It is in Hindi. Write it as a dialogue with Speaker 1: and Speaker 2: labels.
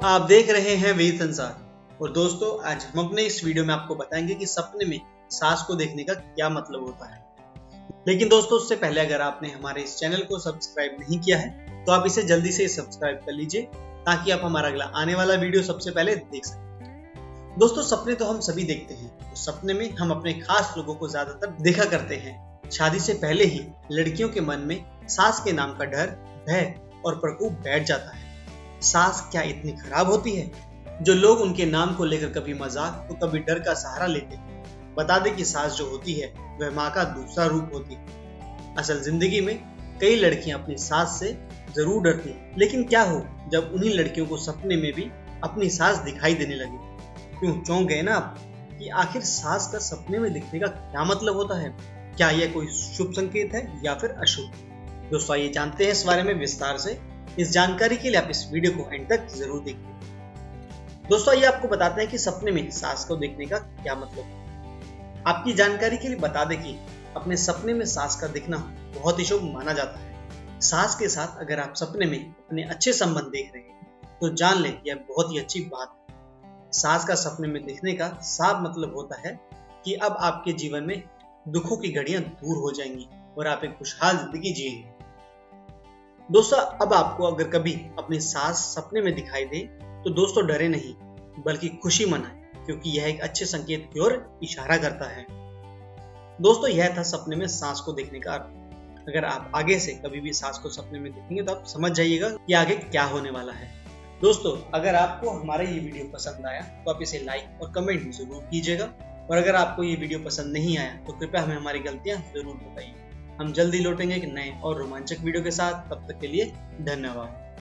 Speaker 1: आप देख रहे हैं वीर संसार। और दोस्तों, आज हम अपने इस वीडियो में आपको बताएंगे कि सपने में सास को देखने का क्या मतलब होता है। लेकिन दोस्तों, उससे पहले अगर आपने हमारे इस चैनल को सब्सक्राइब नहीं किया है तो आप इसे जल्दी से सब्सक्राइब कर लीजिए ताकि आप हमारा अगला आने वाला वीडियो सबसे पहले देख सकें। दोस्तों, सपने तो हम सभी देखते हैं। तो सपने में हम अपने खास लोगों को ज्यादातर देखा करते हैं। शादी से पहले ही लड़कियों के मन में सास के नाम का डर, भय और प्रकोप बैठ जाता है। सास क्या इतनी खराब होती है जो लोग उनके नाम को लेकर कभी मजाक तो कभी डर का सहारा लेते हैं। बता दें कि सास जो होती है वह माँ का दूसरा रूप होती है। असल जिंदगी में कई लड़कियां अपनी सास से जरूर डरती हैं, लेकिन क्या हो जब उन्हीं लड़कियों को सपने में भी अपनी सास दिखाई देने लगे। क्यों चौंक गए ना आप कि आखिर सास का सपने में दिखने का क्या मतलब होता है? क्या यह कोई शुभ संकेत है या फिर अशुभ? दोस्तों, आइए जानते हैं इस बारे में विस्तार से। इस जानकारी के लिए आप इस वीडियो को एंड तक जरूर देखिए। दोस्तों, आइए आपको बताते हैं कि सपने में सास को देखने का क्या मतलब है। आपकी जानकारी के लिए बता दें कि अपने सपने में सास का दिखना बहुत ही शुभ माना जाता है। सास के साथ अगर आप सपने में अपने अच्छे संबंध देख रहे हैं तो जान लें यह बहुत ही अच्छी बात है। सास का सपने में दिखने का साफ मतलब होता है कि अब आपके जीवन में दुखों की घड़ियां दूर हो जाएंगी और आप एक खुशहाल जिंदगी जिएंगे। दोस्तों, अब आपको अगर कभी अपनी सास सपने में दिखाई दे तो दोस्तों डरे नहीं बल्कि खुशी मनाएं, क्योंकि यह एक अच्छे संकेत की ओर इशारा करता है। दोस्तों, यह था सपने में सास को देखने का अर्थ। अगर आप आगे से कभी भी सास को सपने में देखेंगे तो आप समझ जाइएगा कि आगे क्या होने वाला है। दोस्तों, अगर आपको हमारा ये वीडियो पसंद आया तो आप इसे लाइक और कमेंट जरूर कीजिएगा। और अगर आपको ये वीडियो पसंद नहीं आया तो कृपया हमें हमारी गलतियां जरूर बताइए। हम जल्दी लौटेंगे एक नए और रोमांचक वीडियो के साथ। तब तक के लिए धन्यवाद।